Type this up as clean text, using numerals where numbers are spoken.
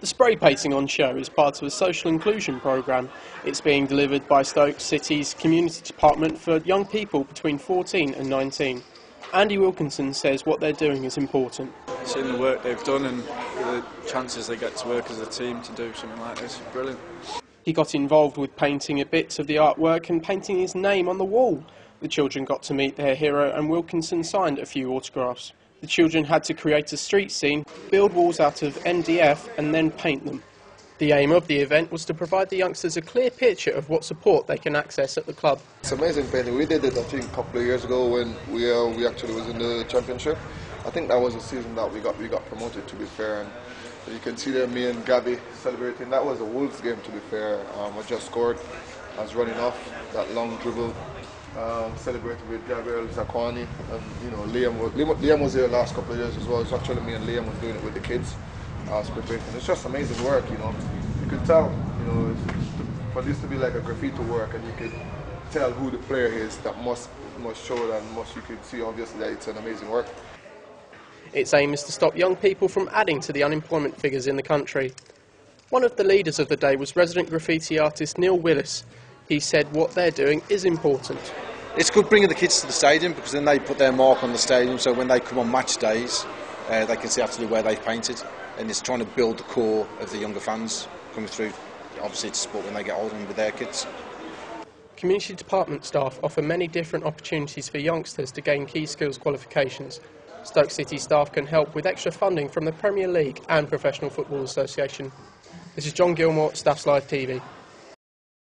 The spray painting on show is part of a social inclusion programme. It's being delivered by Stoke City's Community Department for young people between 14 and 19. Andy Wilkinson says what they're doing is important. Seeing the work they've done and the chances they get to work as a team to do something like this is brilliant. He got involved with painting a bit of the artwork and painting his name on the wall. The children got to meet their hero and Wilkinson signed a few autographs. The children had to create a street scene, build walls out of MDF and then paint them. The aim of the event was to provide the youngsters a clear picture of what support they can access at the club. It's amazing painting. We did it I think a couple of years ago when we actually was in the championship. I think that was a season that we got promoted, to be fair. And you can see there me and Gabby celebrating. That was a Wolves game, to be fair. I just scored. I was running off that long dribble. Celebrated with Gabriel Zakwani, and you know Liam was there last couple of years as well. It's actually me and Liam was doing it with the kids. It's just amazing work, you know. You could tell, you know, for this to be like a graffiti work, and you could tell who the player is. That must show that, and you could see obviously that it's an amazing work. Its aim is to stop young people from adding to the unemployment figures in the country. One of the leaders of the day was resident graffiti artist Neil Willis. He said what they're doing is important. It's good bringing the kids to the stadium because then they put their mark on the stadium, so when they come on match days they can see actually where they've painted, and it's trying to build the core of the younger fans coming through, obviously to support when they get older and with their kids. Community department staff offer many different opportunities for youngsters to gain key skills qualifications. Stoke City staff can help with extra funding from the Premier League and Professional Football Association. This is John Gilmore, Staffs Live TV.